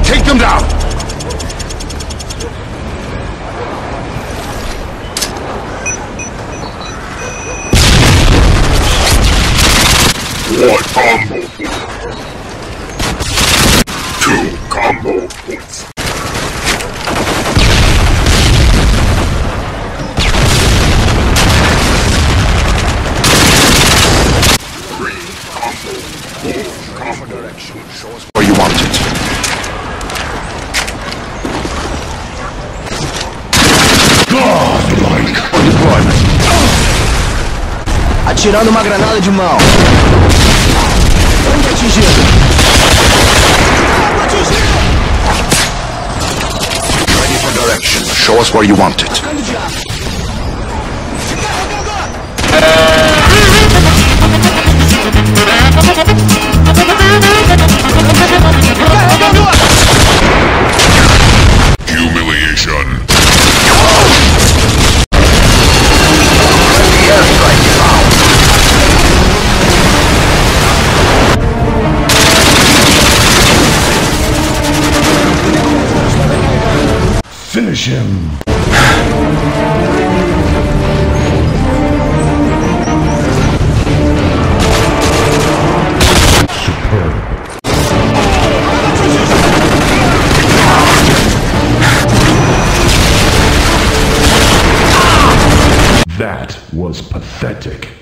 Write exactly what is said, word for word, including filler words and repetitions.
Take them down! One combo point. Two combo points. Three combo. Four combo direction. Show us where you want it. Godlike for deployment. Atirando uma granada de mão. Bomba atingido. Bomba atingido. Ready for direction. Show us where you want it. Humiliation. Finish him. Superb. That was pathetic.